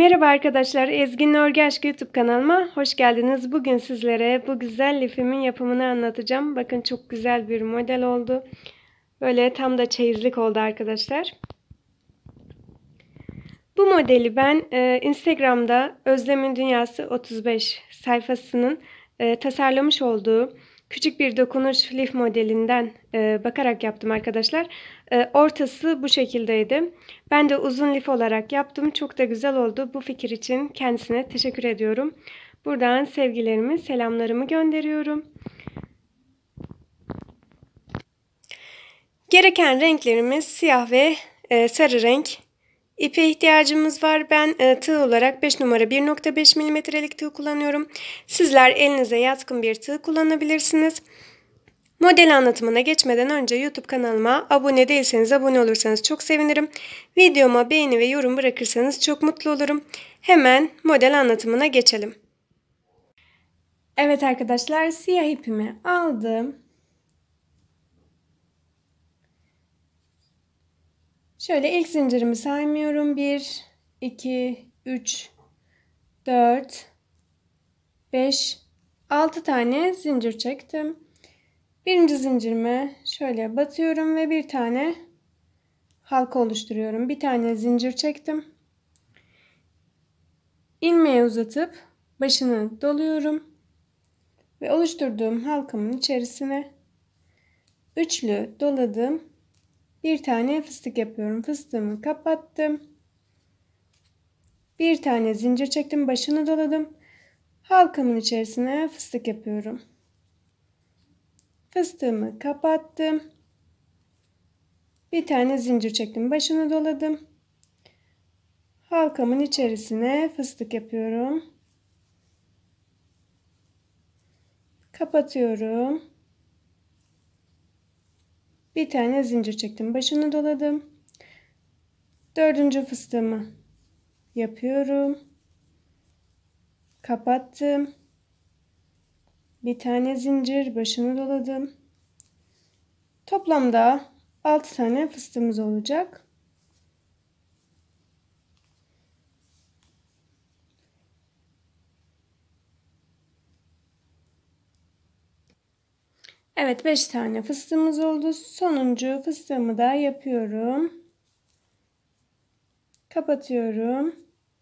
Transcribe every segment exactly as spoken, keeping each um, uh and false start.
Merhaba arkadaşlar, Ezgi'nin Örgü Aşkı YouTube kanalıma hoş geldiniz. Bugün sizlere bu güzel lifimin yapımını anlatacağım. Bakın çok güzel bir model oldu. Böyle tam da çeyizlik oldu arkadaşlar. Bu modeli ben e, Instagram'da Özlem'in Dünyası otuz beş sayfasının e, tasarlamış olduğu küçük bir dokunuş lif modelinden e, bakarak yaptım arkadaşlar. E, ortası bu şekildeydi. Ben de uzun lif olarak yaptım. Çok da güzel oldu. Bu fikir için kendisine teşekkür ediyorum. Buradan sevgilerimi, selamlarımı gönderiyorum. Gereken renklerimiz siyah ve e, sarı renk. İpe ihtiyacımız var. Ben e, tığ olarak beş numara bir nokta beş milimetrelik tığ kullanıyorum. Sizler elinize yatkın bir tığ kullanabilirsiniz. Model anlatımına geçmeden önce YouTube kanalıma abone değilseniz abone olursanız çok sevinirim. Videoma beğeni ve yorum bırakırsanız çok mutlu olurum. Hemen model anlatımına geçelim. Evet arkadaşlar, siyah ipimi aldım. Şöyle ilk zincirimi saymıyorum. bir, iki, üç, dört, beş, altı tane zincir çektim. Birinci zincirime şöyle batıyorum ve bir tane halka oluşturuyorum. Bir tane zincir çektim. İlmeği uzatıp başını doluyorum. Ve oluşturduğum halkamın içerisine üçlü doladım. Bir tane fıstık yapıyorum. Fıstığımı kapattım. Bir tane zincir çektim. Başını doladım. Halkamın içerisine fıstık yapıyorum. Fıstığımı kapattım. Bir tane zincir çektim. Başını doladım. Halkamın içerisine fıstık yapıyorum. Kapatıyorum. Bir tane zincir çektim. Başını doladım. Dördüncü fıstığımı yapıyorum. Kapattım. Bir tane zincir, başını doladım. Toplamda altı tane fıstığımız olacak. Evet, beş tane fıstığımız oldu. Sonuncu fıstığımı da yapıyorum. Kapatıyorum.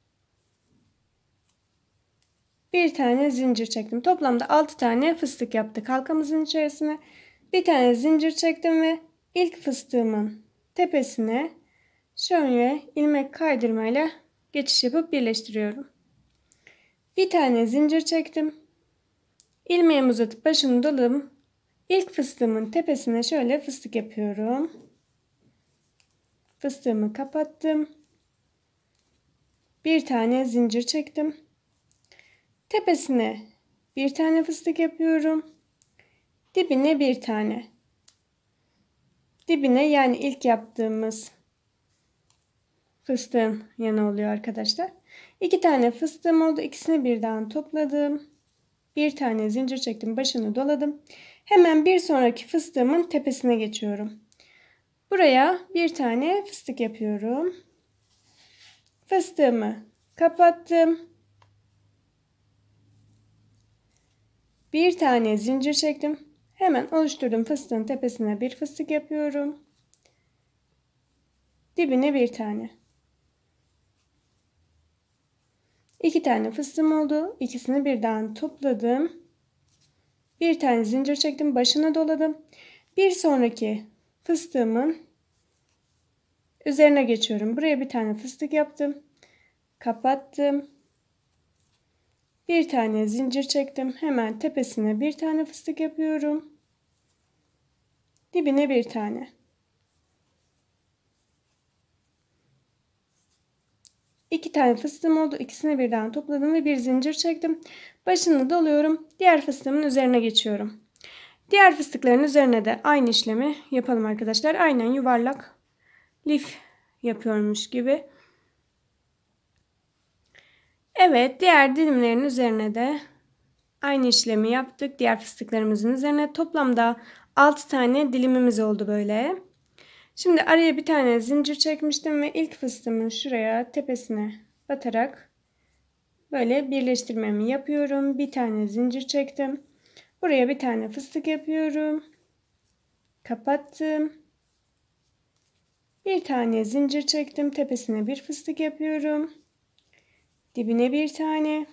Bir tane zincir çektim. Toplamda altı tane fıstık yaptık halkamızın içerisine. Bir tane zincir çektim ve ilk fıstığımın tepesine şöyle ilmek kaydırmayla geçiş yapıp birleştiriyorum. Bir tane zincir çektim. İlmeğimi uzatıp başını doladım. İlk fıstığımın tepesine şöyle fıstık yapıyorum. Fıstığımı kapattım. Bir tane zincir çektim. Tepesine bir tane fıstık yapıyorum. Dibine bir tane. Dibine, yani ilk yaptığımız fıstığın yanı oluyor arkadaşlar. İki tane fıstığım oldu. İkisini birden topladım. Bir tane zincir çektim. Başını doladım. Hemen bir sonraki fıstığımın tepesine geçiyorum. Buraya bir tane fıstık yapıyorum. Fıstığımı kapattım. Bir tane zincir çektim. Hemen oluşturduğum fıstığın tepesine bir fıstık yapıyorum. Dibine bir tane. İki tane fıstığım oldu. İkisini birden topladım. Bir tane zincir çektim. Başına doladım. Bir sonraki fıstığımın üzerine geçiyorum. Buraya bir tane fıstık yaptım. Kapattım. Bir tane zincir çektim. Hemen tepesine bir tane fıstık yapıyorum. Dibine bir tane. İki tane fıstığım oldu. İkisini birden topladım ve bir zincir çektim. Başını doluyorum. Diğer fıstığımın üzerine geçiyorum. Diğer fıstıkların üzerine de aynı işlemi yapalım arkadaşlar. Aynen yuvarlak lif yapıyormuş gibi. Evet, diğer dilimlerin üzerine de aynı işlemi yaptık. Diğer fıstıklarımızın üzerine toplamda altı tane dilimimiz oldu böyle. Şimdi araya bir tane zincir çekmiştim ve ilk fıstığımın şuraya tepesine batarak böyle birleştirmemi yapıyorum. Bir tane zincir çektim. Buraya bir tane fıstık yapıyorum. Kapattım. Bir tane zincir çektim. Tepesine bir fıstık yapıyorum. Dibine bir tane.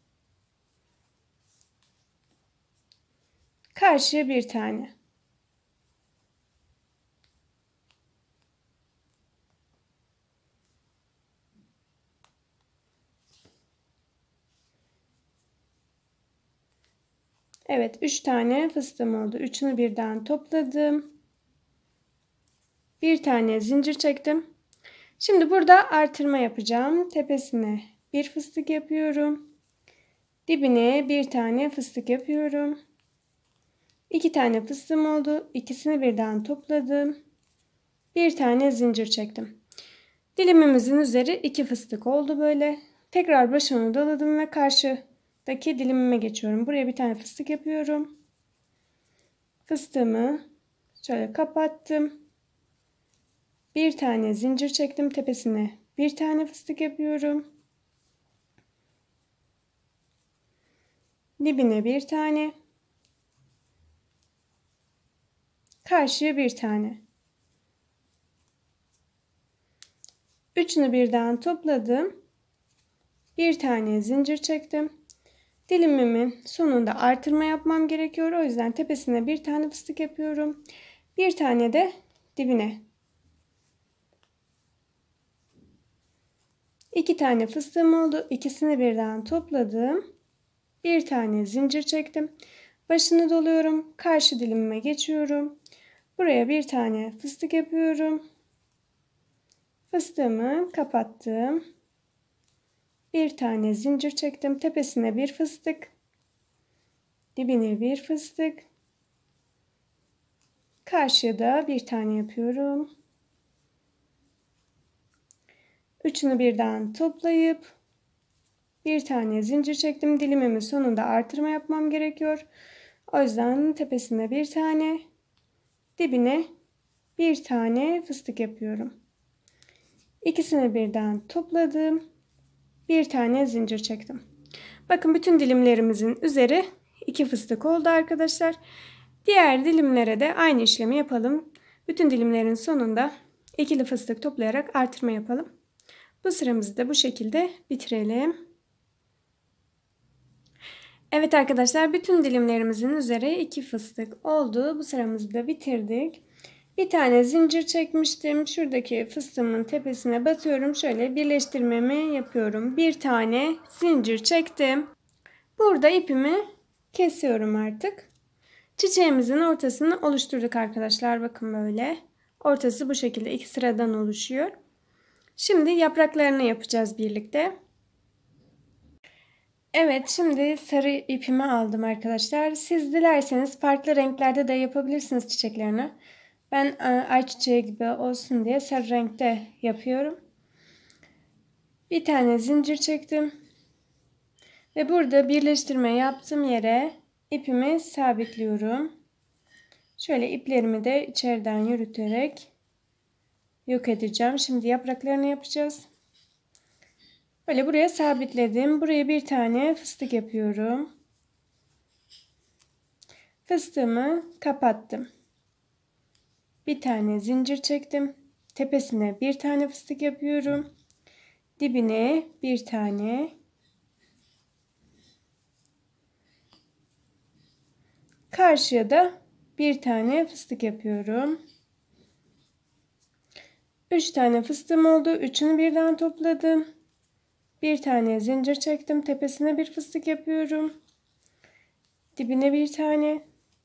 Karşıya bir tane. Evet, üç tane fıstığım oldu. Üçünü birden topladım. Bir tane zincir çektim. Şimdi burada artırma yapacağım. Tepesine bir fıstık yapıyorum. Dibine bir tane fıstık yapıyorum. İki tane fıstığım oldu. İkisini birden topladım. Bir tane zincir çektim. Dilimimizin üzeri iki fıstık oldu böyle. Tekrar başını doladım ve karşıdaki dilimime geçiyorum. Buraya bir tane fıstık yapıyorum. Fıstığımı şöyle kapattım. Bir tane zincir çektim. Tepesine bir tane fıstık yapıyorum. Dibine bir tane. Karşıya bir tane. Üçünü birden topladım. Bir tane zincir çektim. Dilimimin sonunda artırma yapmam gerekiyor. O yüzden tepesine bir tane fıstık yapıyorum. Bir tane de dibine. İki tane fıstığım oldu. İkisini birden topladım. Bir tane zincir çektim. Başını doluyorum. Karşı dilimime geçiyorum. Buraya bir tane fıstık yapıyorum. Fıstığımı kapattım. Bir tane zincir çektim. Tepesine bir fıstık. Dibine bir fıstık. Karşıya da bir tane yapıyorum. Üçünü birden toplayıp bir tane zincir çektim. Dilimimin sonunda artırma yapmam gerekiyor. O yüzden tepesine bir tane, dibine bir tane fıstık yapıyorum. İkisini birden topladım. Bir tane zincir çektim. Bakın bütün dilimlerimizin üzeri iki fıstık oldu arkadaşlar. Diğer dilimlere de aynı işlemi yapalım. Bütün dilimlerin sonunda ikili fıstık toplayarak artırma yapalım. Bu sıramızı da bu şekilde bitirelim. Evet arkadaşlar, bütün dilimlerimizin üzeri iki fıstık oldu. Bu sıramızı da bitirdik. Bir tane zincir çekmiştim. Şuradaki fıstığımın tepesine batıyorum. Şöyle birleştirmemi yapıyorum. Bir tane zincir çektim. Burada ipimi kesiyorum artık. Çiçeğimizin ortasını oluşturduk arkadaşlar. Bakın böyle. Ortası bu şekilde iki sıradan oluşuyor. Şimdi yapraklarını yapacağız birlikte. Evet, şimdi sarı ipimi aldım arkadaşlar. Siz dilerseniz farklı renklerde de yapabilirsiniz çiçeklerini. Ben ayçiçeği gibi olsun diye sarı renkte yapıyorum. Bir tane zincir çektim. Ve burada birleştirme yaptığım yere ipimi sabitliyorum. Şöyle iplerimi de içeriden yürüterek yok edeceğim. Şimdi yapraklarını yapacağız. Böyle buraya sabitledim. Buraya bir tane fıstık yapıyorum. Fıstığımı kapattım. Bir tane zincir çektim. Tepesine bir tane fıstık yapıyorum. Dibine bir tane. Karşıya da bir tane fıstık yapıyorum. Üç tane fıstığım oldu. Üçünü birden topladım. Bir tane zincir çektim. Tepesine bir fıstık yapıyorum. Dibine bir tane.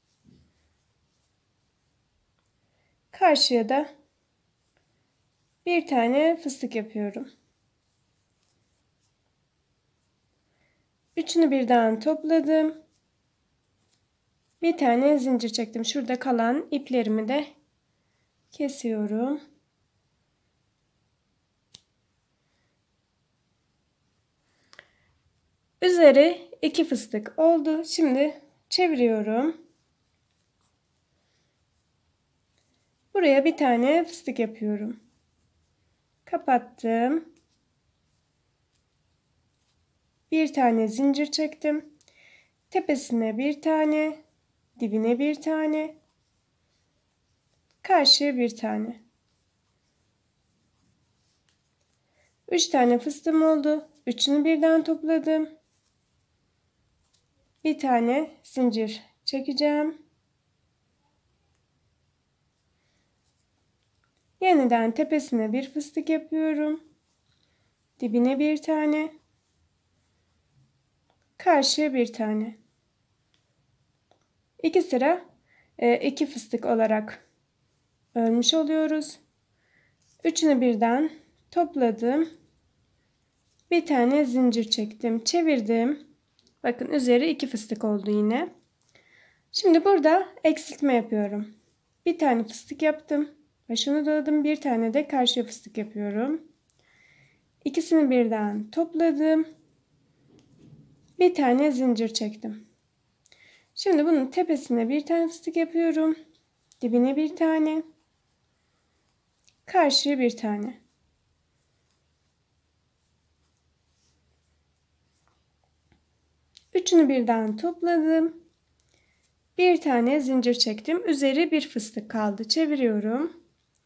Karşıya da bir tane fıstık yapıyorum. Üçünü birden topladım. Bir tane zincir çektim. Şurada kalan iplerimi de kesiyorum. Üzeri iki fıstık oldu. Şimdi çeviriyorum. Buraya bir tane fıstık yapıyorum. Kapattım. Bir tane zincir çektim. Tepesine bir tane, dibine bir tane, karşıya bir tane. Üç tane fıstığım oldu. Üçünü birden topladım. Bir tane zincir çekeceğim. Yeniden tepesine bir fıstık yapıyorum. Dibine bir tane. Karşıya bir tane. İki sıra iki fıstık olarak örmüş oluyoruz. Üçünü birden topladım. Bir tane zincir çektim. Çevirdim. Bakın üzeri iki fıstık oldu yine. Şimdi burada eksiltme yapıyorum. Bir tane fıstık yaptım. Başını doladım. Bir tane de karşıya fıstık yapıyorum. İkisini birden topladım. Bir tane zincir çektim. Şimdi bunun tepesine bir tane fıstık yapıyorum. Dibine bir tane. Karşıya bir tane. Üçünü birden topladım. Bir tane zincir çektim. Üzeri bir fıstık kaldı. Çeviriyorum.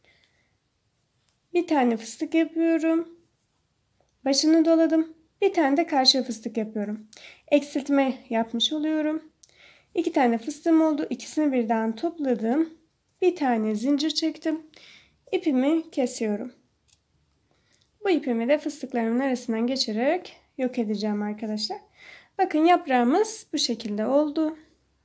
Bir tane fıstık yapıyorum. Başını doladım. Bir tane de karşıya fıstık yapıyorum. Eksiltme yapmış oluyorum. İki tane fıstığım oldu. İkisini birden topladım. Bir tane zincir çektim. İpimi kesiyorum. Bu ipimi de fıstıklarımın arasından geçirerek yok edeceğim arkadaşlar. Bakın yaprağımız bu şekilde oldu.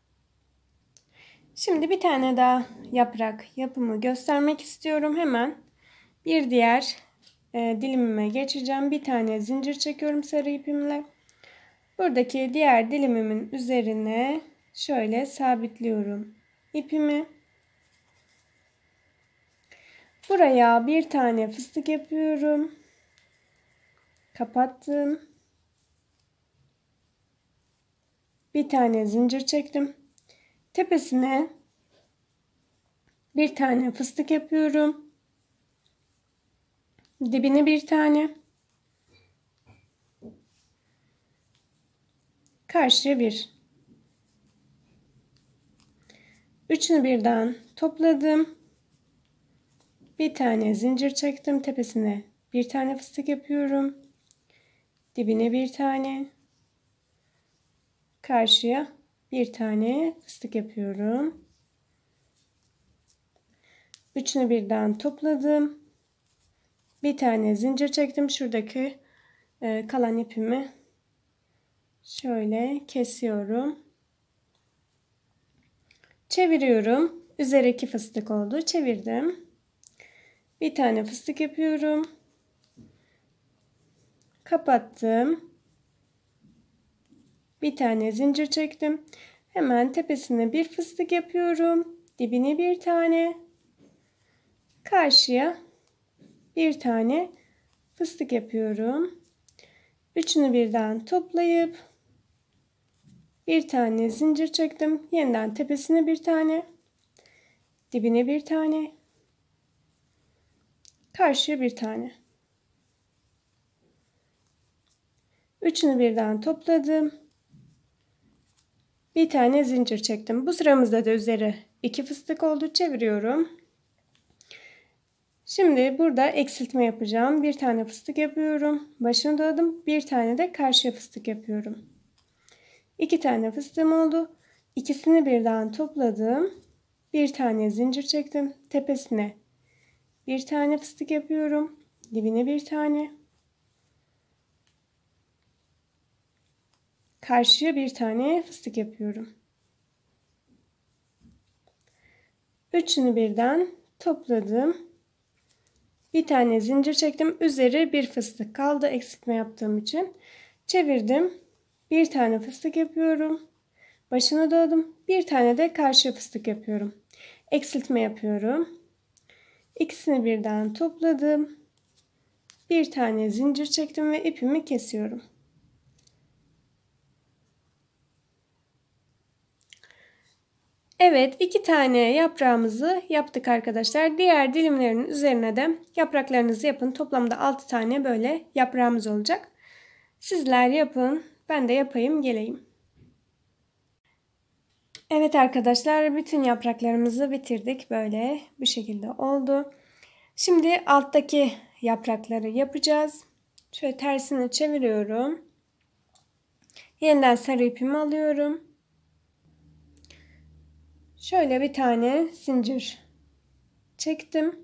Şimdi bir tane daha yaprak yapımı göstermek istiyorum. Hemen bir diğer e, dilimime geçeceğim. Bir tane zincir çekiyorum sarı ipimle. Buradaki diğer dilimimin üzerine şöyle sabitliyorum ipimi. Buraya bir tane fıstık yapıyorum. Kapattım. Bir tane zincir çektim. Tepesine bir tane fıstık yapıyorum. Dibine bir tane. Karşıya bir. Üçünü birden topladım. Bir tane zincir çektim. Tepesine bir tane fıstık yapıyorum. Dibine bir tane. Karşıya bir tane fıstık yapıyorum. Üçünü birden topladım. Bir tane zincir çektim. Şuradaki e, kalan ipimi şöyle kesiyorum. Çeviriyorum. Üzeri iki fıstık oldu. Çevirdim. Bir tane fıstık yapıyorum. Kapattım. Bir tane zincir çektim. Hemen tepesine bir fıstık yapıyorum. Dibine bir tane. Karşıya bir tane fıstık yapıyorum. Üçünü birden toplayıp bir tane zincir çektim. Yeniden tepesine bir tane. Dibine bir tane. Karşıya bir tane. Üçünü birden topladım. Bir tane zincir çektim. Bu sıramızda da üzeri iki fıstık oldu. Çeviriyorum. Şimdi burada eksiltme yapacağım. Bir tane fıstık yapıyorum. Başını doladım. Bir tane de karşıya fıstık yapıyorum. İki tane fıstığım oldu. İkisini birden topladım. Bir tane zincir çektim. Tepesine bir tane fıstık yapıyorum. Dibine bir tane. Karşıya bir tane fıstık yapıyorum. Üçünü birden topladım. Bir tane zincir çektim. Üzeri bir fıstık kaldı eksiltme yaptığım için. Çevirdim. Bir tane fıstık yapıyorum. Başına doladım. Bir tane de karşıya fıstık yapıyorum. Eksiltme yapıyorum. İkisini birden topladım. Bir tane zincir çektim ve ipimi kesiyorum. Evet, iki tane yaprağımızı yaptık arkadaşlar. Diğer dilimlerin üzerine de yapraklarınızı yapın. Toplamda altı tane böyle yaprağımız olacak. Sizler yapın, ben de yapayım geleyim. Evet arkadaşlar, bütün yapraklarımızı bitirdik. Böyle bu şekilde oldu. Şimdi alttaki yaprakları yapacağız. Şöyle tersini çeviriyorum. Yeniden sarı ipimi alıyorum. Şöyle bir tane zincir çektim.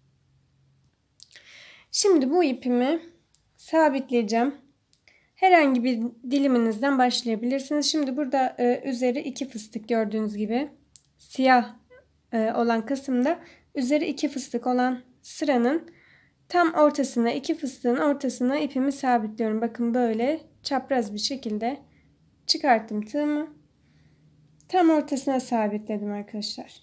Şimdi bu ipimi sabitleyeceğim. Herhangi bir diliminizden başlayabilirsiniz. Şimdi burada e, üzeri iki fıstık gördüğünüz gibi. Siyah e, olan kısımda üzeri iki fıstık olan sıranın tam ortasına, iki fıstığın ortasına ipimi sabitliyorum. Bakın böyle çapraz bir şekilde çıkarttım tığımı. Tam ortasına sabitledim arkadaşlar.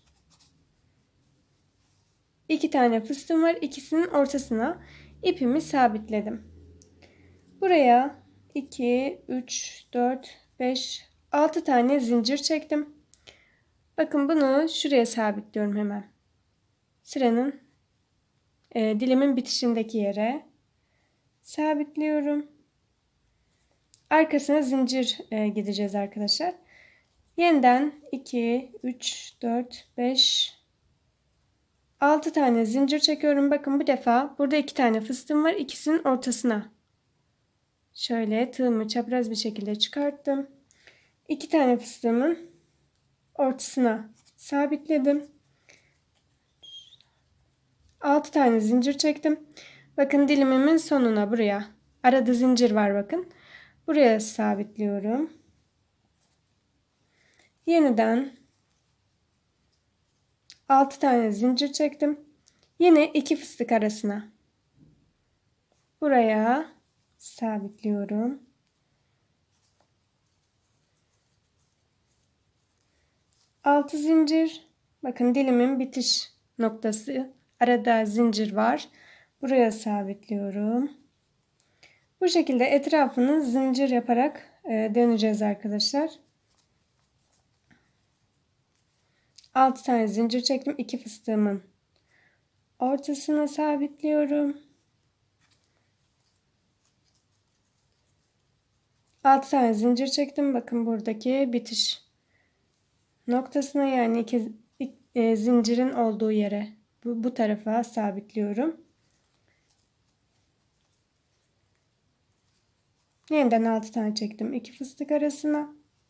İki tane fıstığım var. İkisinin ortasına ipimi sabitledim. Buraya iki, üç, dört, beş, altı tane zincir çektim. Bakın bunu şuraya sabitliyorum hemen. Sıranın e, dilimin bitişindeki yere sabitliyorum. Arkasına zincir e, gideceğiz arkadaşlar. Yeniden iki, üç, dört, beş, altı tane zincir çekiyorum. Bakın bu defa burada iki tane fıstığım var. İkisinin ortasına. Şöyle tığımı çapraz bir şekilde çıkarttım. iki tane fıstığımın ortasına sabitledim. altı tane zincir çektim. Bakın dilimimin sonuna buraya. Arada zincir var bakın. Buraya sabitliyorum. Yeniden altı tane zincir çektim. Yine iki fıstık arasına. Buraya sabitliyorum. altı zincir. Bakın dilimin bitiş noktası. Arada zincir var. Buraya sabitliyorum. Bu şekilde etrafını zincir yaparak döneceğiz arkadaşlar. altı tane zincir çektim. iki fıstığımın ortasına sabitliyorum. altı tane zincir çektim. Bakın buradaki bitiş noktasına, yani iki, iki e, zincirin olduğu yere, bu, bu tarafa sabitliyorum. Yeniden altı tane çektim. iki fıstık arasına.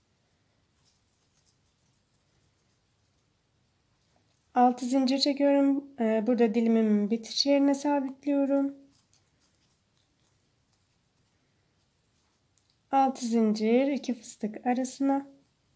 altı zincir çekiyorum. Ee, burada dilimimin bitiş yerine sabitliyorum. altı zincir, iki fıstık arasına.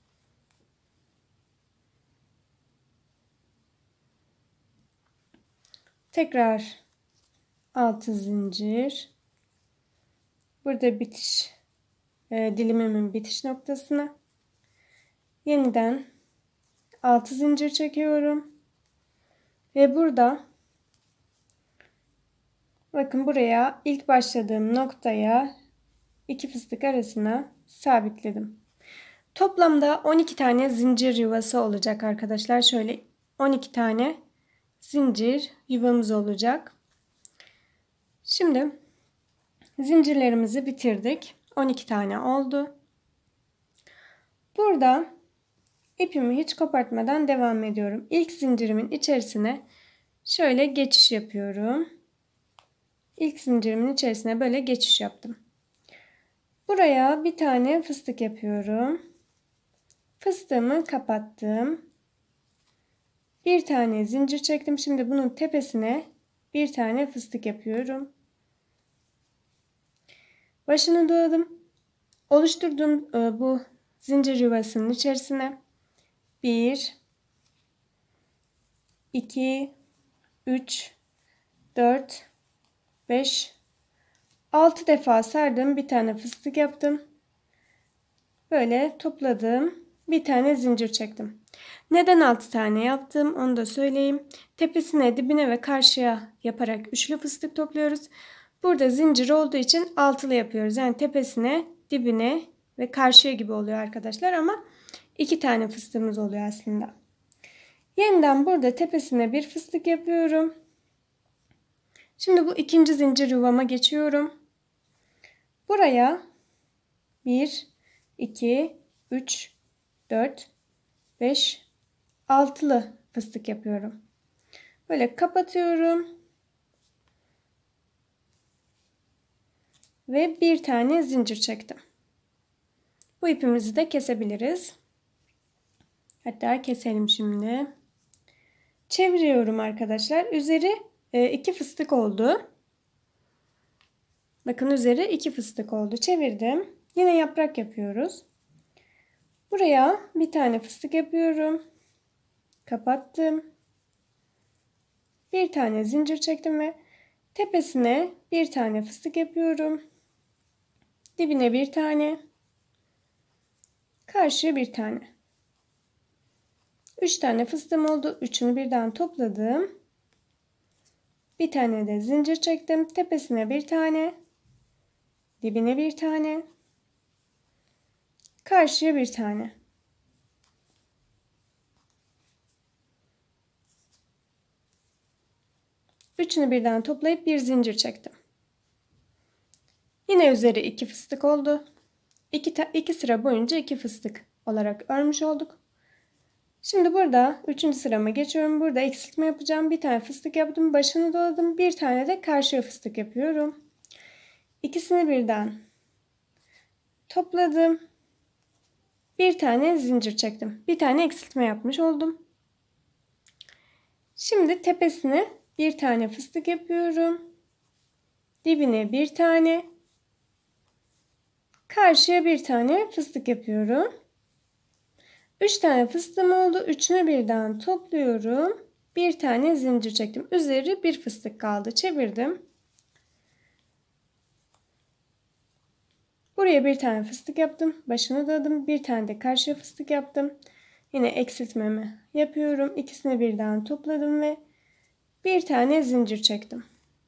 Tekrar altı zincir. Burada bitiş e, dilimimin bitiş noktasına. Yeniden altı zincir çekiyorum. Ve burada bakın buraya ilk başladığım noktaya iki fıstık arasına sabitledim. Toplamda on iki tane zincir yuvası olacak arkadaşlar. Şöyle on iki tane zincir yuvamız olacak. Şimdi zincirlerimizi bitirdik. on iki tane oldu. Burada ipimi hiç kopartmadan devam ediyorum. İlk zincirimin içerisine şöyle geçiş yapıyorum. İlk zincirimin içerisine böyle geçiş yaptım. Buraya bir tane fıstık yapıyorum. Fıstığımı kapattım. Bir tane zincir çektim. Şimdi bunun tepesine bir tane fıstık yapıyorum. Başını doladım. Oluşturduğum bu zincir yuvasının içerisine bir, iki, üç, dört, beş, altı defa sardım. Bir tane fıstık yaptım. Böyle topladım. Bir tane zincir çektim. Neden altı tane yaptım onu da söyleyeyim. Tepesine, dibine ve karşıya yaparak üçlü fıstık topluyoruz. Burada zincir olduğu için altılı yapıyoruz. Yani tepesine, dibine ve karşıya gibi oluyor arkadaşlar, ama iki tane fıstığımız oluyor aslında. Yeniden burada tepesine bir fıstık yapıyorum. Şimdi bu ikinci zincir yuvama geçiyorum. Buraya bir, iki, üç, dört, beş, altılı fıstık yapıyorum. Böyle kapatıyorum. Ve bir tane zincir çektim. Bu ipimizi de kesebiliriz. Hatta keselim şimdi. Çeviriyorum arkadaşlar. Üzeri iki fıstık oldu. Bakın üzeri iki fıstık oldu. Çevirdim. Yine yaprak yapıyoruz. Buraya bir tane fıstık yapıyorum. Kapattım. Bir tane zincir çektim ve tepesine bir tane fıstık yapıyorum. Dibine bir tane. Karşıya bir tane. üç tane fıstığım oldu. üçünü birden topladım. Bir tane de zincir çektim. Tepesine bir tane. Dibine bir tane. Karşıya bir tane. Üçünü birden toplayıp bir zincir çektim. Yine üzeri iki fıstık oldu. İki, iki sıra boyunca iki fıstık olarak örmüş olduk. Şimdi burada üçüncü sırama geçiyorum. Burada eksiltme yapacağım. Bir tane fıstık yaptım. Başını doladım. Bir tane de karşıya fıstık yapıyorum. İkisini birden topladım. Bir tane zincir çektim. Bir tane eksiltme yapmış oldum. Şimdi tepesine bir tane fıstık yapıyorum. Dibine bir tane. Karşıya bir tane fıstık yapıyorum. üç tane fıstığım oldu. üçünü birden topluyorum. Bir tane zincir çektim. Üzeri bir fıstık kaldı. Çevirdim. Buraya bir tane fıstık yaptım. Başını doladım. Bir tane de karşıya fıstık yaptım. Yine eksiltmemi yapıyorum. İkisini birden topladım ve bir tane zincir çektim.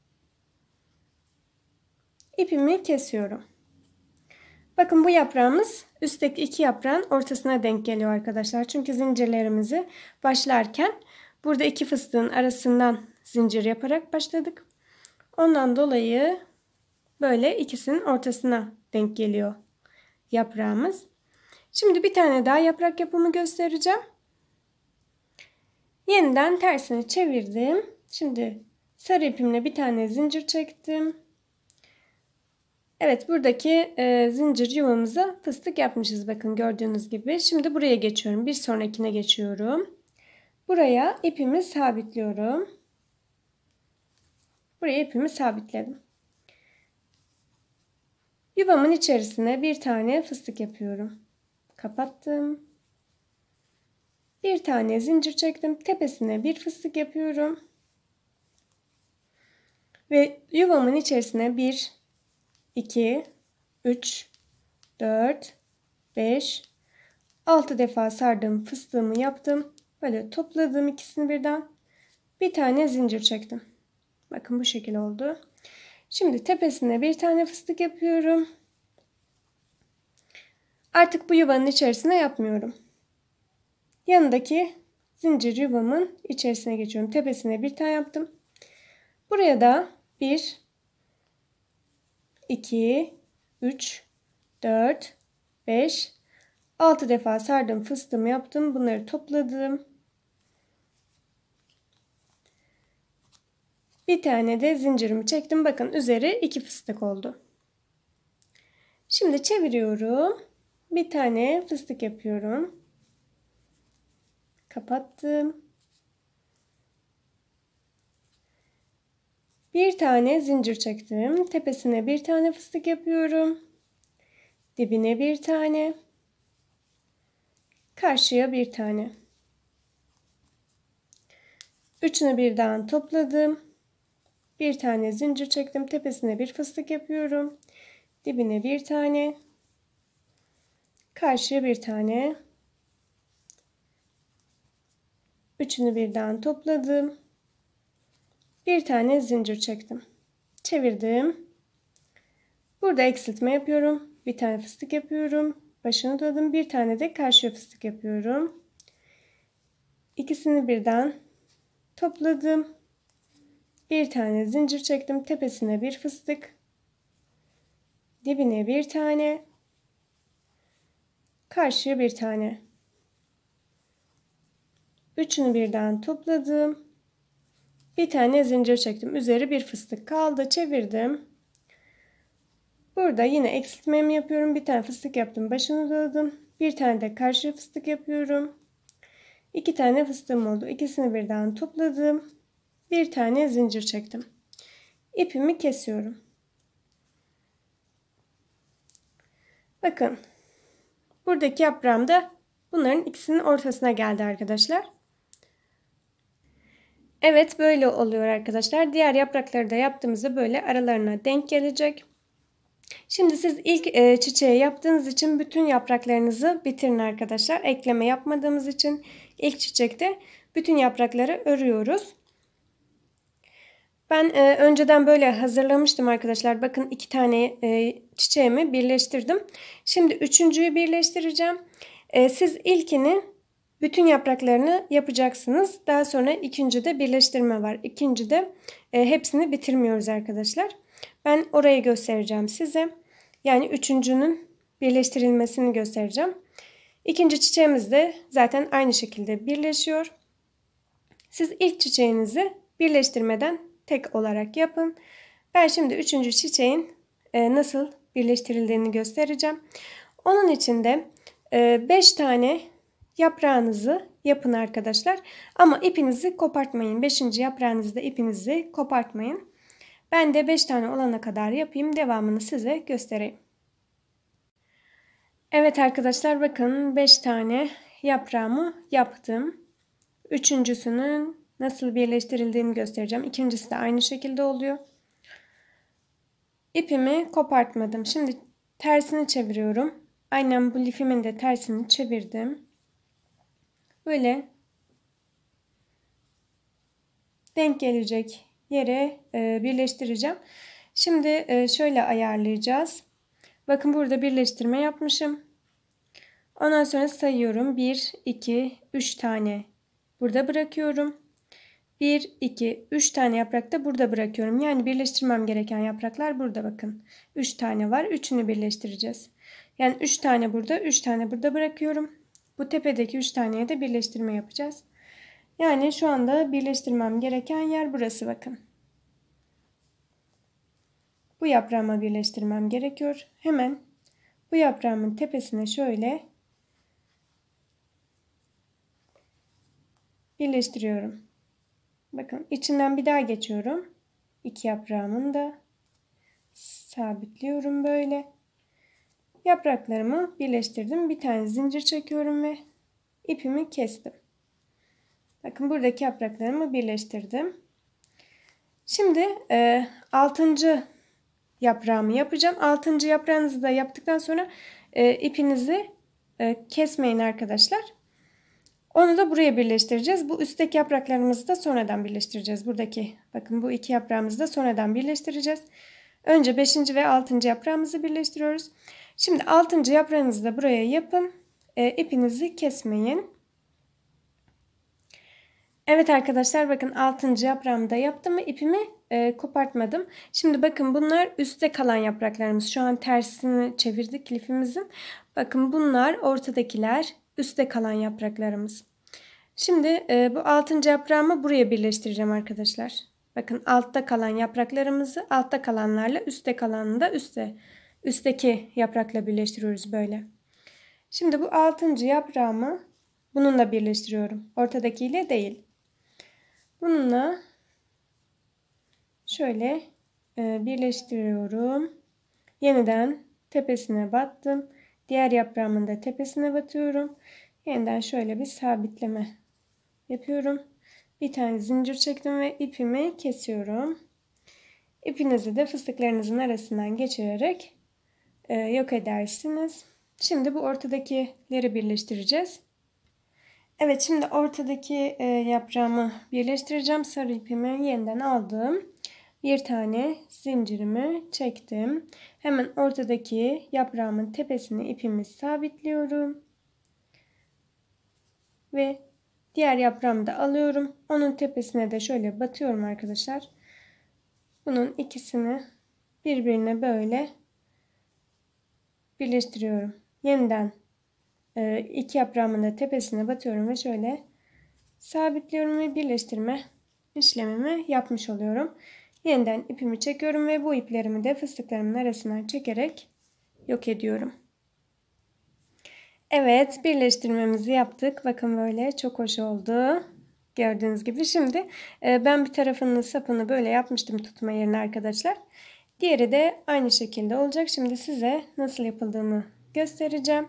İpimi kesiyorum. Bakın bu yaprağımız üstteki iki yaprağın ortasına denk geliyor arkadaşlar. Çünkü zincirlerimizi başlarken burada iki fıstığın arasından zincir yaparak başladık. Ondan dolayı böyle ikisinin ortasına denk geliyor yaprağımız. Şimdi bir tane daha yaprak yapımı göstereceğim. Yeniden tersini çevirdim. Şimdi sarı ipimle bir tane zincir çektim. Evet, buradaki e, zincir yuvamıza fıstık yapmışız. Bakın gördüğünüz gibi. Şimdi buraya geçiyorum. Bir sonrakine geçiyorum. Buraya ipimi sabitliyorum. Buraya ipimi sabitledim. Yuvamın içerisine bir tane fıstık yapıyorum. Kapattım. Bir tane zincir çektim. Tepesine bir fıstık yapıyorum. Ve yuvamın içerisine bir, iki, üç, dört, beş, altı defa sardım. Fıstığımı yaptım. Böyle topladım ikisini birden. Bir tane zincir çektim. Bakın bu şekil oldu. Şimdi tepesine bir tane fıstık yapıyorum. Artık bu yuvanın içerisine yapmıyorum. Yanındaki zincir yuvamın içerisine geçiyorum. Tepesine bir tane yaptım. Buraya da bir, iki, üç, dört, beş, altı defa sardım. Fıstığımı yaptım. Bunları topladım. Bir tane de zincirimi çektim. Bakın üzeri iki fıstık oldu. Şimdi çeviriyorum. Bir tane fıstık yapıyorum. Kapattım. Bir tane zincir çektim. Tepesine bir tane fıstık yapıyorum. Dibine bir tane. Karşıya bir tane. Üçünü birden topladım. Bir tane zincir çektim. Tepesine bir fıstık yapıyorum. Dibine bir tane. Karşıya bir tane. Üçünü birden topladım. Bir tane zincir çektim. Çevirdim. Burada eksiltme yapıyorum. Bir tane fıstık yapıyorum. Başını doladım. Bir tane de karşıya fıstık yapıyorum. İkisini birden topladım. Bir tane zincir çektim. Tepesine bir fıstık. Dibine bir tane. karşıya bir tane. Üçünü birden topladım. Bir tane zincir çektim. Üzeri bir fıstık kaldı. Çevirdim. Burada yine eksiltmemi yapıyorum. Bir tane fıstık yaptım. Başını doladım. Bir tane de karşıya fıstık yapıyorum. İki tane fıstığım oldu. İkisini birden topladım. Bir tane zincir çektim. İpimi kesiyorum. Bakın. Buradaki yaprağım da bunların ikisinin ortasına geldi arkadaşlar. Evet, böyle oluyor arkadaşlar. Diğer yaprakları da yaptığımızda böyle aralarına denk gelecek. Şimdi siz ilk e, çiçeği yaptığınız için bütün yapraklarınızı bitirin arkadaşlar. Ekleme yapmadığımız için ilk çiçekte bütün yaprakları örüyoruz. Ben e, önceden böyle hazırlamıştım arkadaşlar. Bakın iki tane e, çiçeğimi birleştirdim. Şimdi üçüncüyü birleştireceğim. E, siz ilkini bütün yapraklarını yapacaksınız. Daha sonra ikincide birleştirme var. İkincide e, hepsini bitirmiyoruz arkadaşlar. Ben orayı göstereceğim size. Yani üçüncünün birleştirilmesini göstereceğim. İkinci çiçeğimiz de zaten aynı şekilde birleşiyor. Siz ilk çiçeğinizi birleştirmeden tek olarak yapın. Ben şimdi üçüncü çiçeğin e, nasıl birleştirildiğini göstereceğim. Onun için de beş tane yaprağınızı yapın arkadaşlar. Ama ipinizi kopartmayın. beşinci yaprağınızda ipinizi kopartmayın. Ben de beş tane olana kadar yapayım. Devamını size göstereyim. Evet arkadaşlar, bakın beş tane yaprağımı yaptım. Üçüncüsünün nasıl birleştirildiğini göstereceğim. İkincisi de aynı şekilde oluyor. İpimi kopartmadım. Şimdi tersini çeviriyorum. Aynen bu lifimin de tersini çevirdim. Böyle denk gelecek yere e, birleştireceğim. Şimdi e, şöyle ayarlayacağız. Bakın burada birleştirme yapmışım. Ondan sonra sayıyorum. bir, iki, üç tane burada bırakıyorum. bir, iki, üç tane yaprak da burada bırakıyorum. Yani birleştirmem gereken yapraklar burada bakın. üç tane var. üçünü birleştireceğiz. Yani üç tane burada, üç tane burada bırakıyorum. Bu tepedeki üç taneye de birleştirme yapacağız. Yani şu anda birleştirmem gereken yer burası bakın. Bu yaprağıma birleştirmem gerekiyor. Hemen bu yaprağımın tepesine şöyle birleştiriyorum. Bakın içinden bir daha geçiyorum. İki yaprağımın da sabitliyorum böyle. Yapraklarımı birleştirdim. Bir tane zincir çekiyorum ve ipimi kestim. Bakın buradaki yapraklarımı birleştirdim. Şimdi e, altıncı yaprağımı yapacağım. altıncı yaprağınızı da yaptıktan sonra e, ipinizi e, kesmeyin arkadaşlar. Onu da buraya birleştireceğiz. Bu üstteki yapraklarımızı da sonradan birleştireceğiz. Buradaki bakın bu iki yaprağımızı da sonradan birleştireceğiz. Önce beşinci ve altıncı yaprağımızı birleştiriyoruz. Şimdi altıncı yaprağınızı da buraya yapın. E, ipinizi kesmeyin. Evet arkadaşlar, bakın altıncı yaprağımı da yaptım ve ipimi e, kopartmadım. Şimdi bakın bunlar üstte kalan yapraklarımız. Şu an tersini çevirdik lifimizin. Bakın bunlar ortadakiler, üstte kalan yapraklarımız. Şimdi e, bu altıncı yaprağımı buraya birleştireceğim arkadaşlar. Bakın altta kalan yapraklarımızı altta kalanlarla üstte kalanını da üstte, üstteki yaprakla birleştiriyoruz böyle. Şimdi bu altıncı yaprağımı bununla birleştiriyorum. Ortadakiyle değil. Bununla şöyle e, birleştiriyorum. Yeniden tepesine battım. Diğer yaprağımın da tepesine batıyorum. Yeniden şöyle bir sabitleme yapıyorum. Bir tane zincir çektim ve ipimi kesiyorum. İpinizi de fıstıklarınızın arasından geçirerek e, yok edersiniz. Şimdi bu ortadakileri birleştireceğiz. Evet, şimdi ortadaki e, yaprağımı birleştireceğim. Sarı ipimi yeniden aldım. Bir tane zincirimi çektim. Hemen ortadaki yaprağımın tepesine ipimi sabitliyorum. Ve diğer yaprağımı da alıyorum. Onun tepesine de şöyle batıyorum arkadaşlar. Bunun ikisini birbirine böyle birleştiriyorum. Yeniden e, iki yaprağımın da tepesine batıyorum ve şöyle sabitliyorum ve birleştirme işlemimi yapmış oluyorum. Yeniden ipimi çekiyorum ve bu iplerimi de fıstıklarımın arasından çekerek yok ediyorum. Evet, birleştirmemizi yaptık. Bakın böyle çok hoş oldu. Gördüğünüz gibi şimdi ben bir tarafının sapını böyle yapmıştım tutma yerine arkadaşlar. Diğeri de aynı şekilde olacak. Şimdi size nasıl yapıldığını göstereceğim.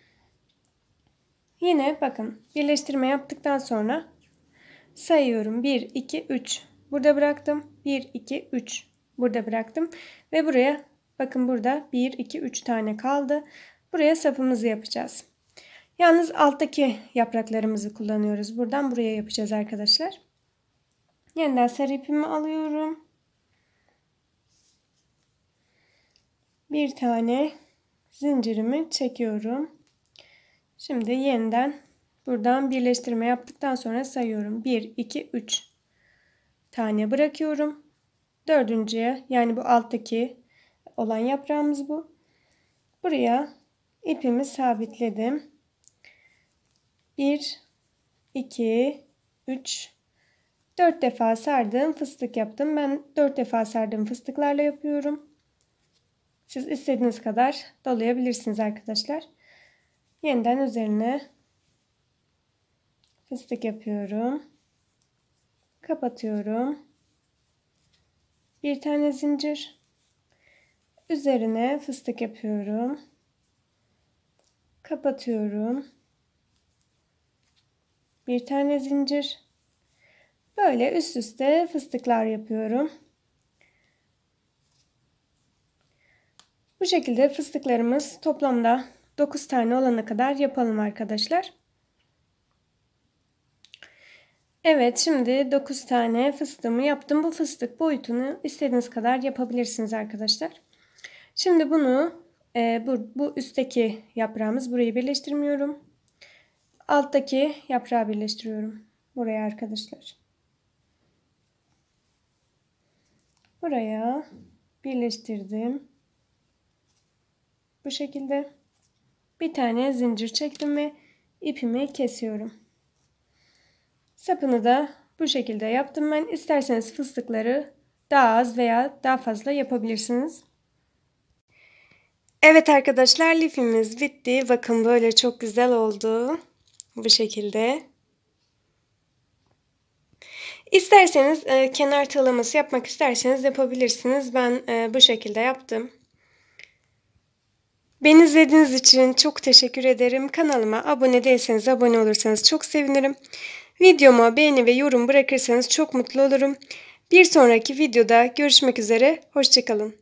Yine bakın birleştirme yaptıktan sonra sayıyorum. bir, iki, üç. Burada bıraktım. bir, iki, üç. Burada bıraktım. Ve buraya bakın burada bir, iki, üç tane kaldı. Buraya sapımızı yapacağız. Yalnız alttaki yapraklarımızı kullanıyoruz. Buradan buraya yapacağız arkadaşlar. Yeniden sarı ipimi alıyorum. Bir tane zincirimi çekiyorum. Şimdi yeniden buradan birleştirme yaptıktan sonra sayıyorum. bir, iki, üç tane bırakıyorum. Dördüncüye, yani bu alttaki olan yaprağımız bu. Buraya ipimi sabitledim. bir, iki, üç, dört defa sardığım fıstık yaptım. Ben dört defa sardığım fıstıklarla yapıyorum. Siz istediğiniz kadar dolayabilirsiniz arkadaşlar. Yeniden üzerine fıstık yapıyorum. Kapatıyorum. Bir tane zincir. Üzerine fıstık yapıyorum. Kapatıyorum. Bir tane zincir. Böyle üst üste fıstıklar yapıyorum. Bu şekilde fıstıklarımız toplamda dokuz tane olana kadar yapalım arkadaşlar. Evet, şimdi dokuz tane fıstığımı yaptım. Bu fıstık boyutunu istediğiniz kadar yapabilirsiniz arkadaşlar. Şimdi bunu e, bu, bu üstteki yaprağımız, burayı birleştirmiyorum. Alttaki yaprağı birleştiriyorum. Buraya arkadaşlar. Buraya birleştirdim. Bu şekilde bir tane zincir çektim ve ipimi kesiyorum. Sapını da bu şekilde yaptım ben. İsterseniz fıstıkları daha az veya daha fazla yapabilirsiniz. Evet arkadaşlar, lifimiz bitti. Bakın böyle çok güzel oldu. Bu şekilde. İsterseniz e, kenar tığlaması yapmak isterseniz yapabilirsiniz. Ben e, bu şekilde yaptım. Beni izlediğiniz için çok teşekkür ederim. Kanalıma abone değilseniz abone olursanız çok sevinirim. Videoma beğeni ve yorum bırakırsanız çok mutlu olurum. Bir sonraki videoda görüşmek üzere. Hoşça kalın.